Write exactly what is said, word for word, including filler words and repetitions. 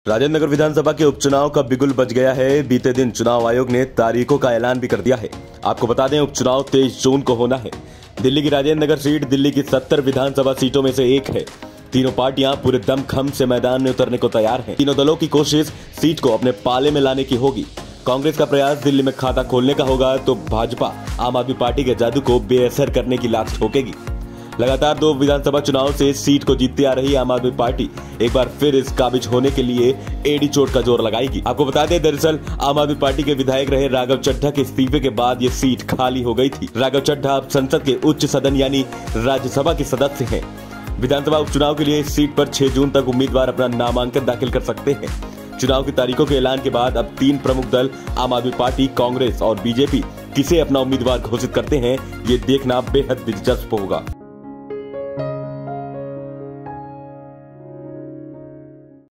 राजेंद्र नगर विधानसभा के उपचुनाव का बिगुल बज गया है। बीते दिन चुनाव आयोग ने तारीखों का ऐलान भी कर दिया है। आपको बता दें, उपचुनाव तेईस जून को होना है। दिल्ली की राजेंद्र नगर सीट दिल्ली की सत्तर विधानसभा सीटों में से एक है। तीनों पार्टियां पूरे दमखम से मैदान में उतरने को तैयार हैं। तीनों दलों की कोशिश सीट को अपने पाले में लाने की होगी। कांग्रेस का प्रयास दिल्ली में खाता खोलने का होगा, तो भाजपा आम आदमी पार्टी के जादू को बेअसर करने की लात ठोकेगी। लगातार दो विधानसभा चुनाव से सीट को जीतती आ रही आम आदमी पार्टी एक बार फिर इस काबिज होने के लिए एड़ी चोट का जोर लगाएगी। आपको बता दें, दरअसल आम आदमी पार्टी के विधायक रहे राघव चड्ढा के इस्तीफे के बाद ये सीट खाली हो गई थी। राघव चड्ढा अब संसद के उच्च सदन यानी राज्यसभा के सदस्य हैं। विधानसभा उपचुनाव के लिए इस सीट पर छह जून तक उम्मीदवार अपना नामांकन दाखिल कर सकते हैं। चुनाव की तारीखों के ऐलान के बाद अब तीन प्रमुख दल आम आदमी पार्टी, कांग्रेस और बीजेपी किसे अपना उम्मीदवार घोषित करते हैं, ये देखना बेहद दिलचस्प होगा।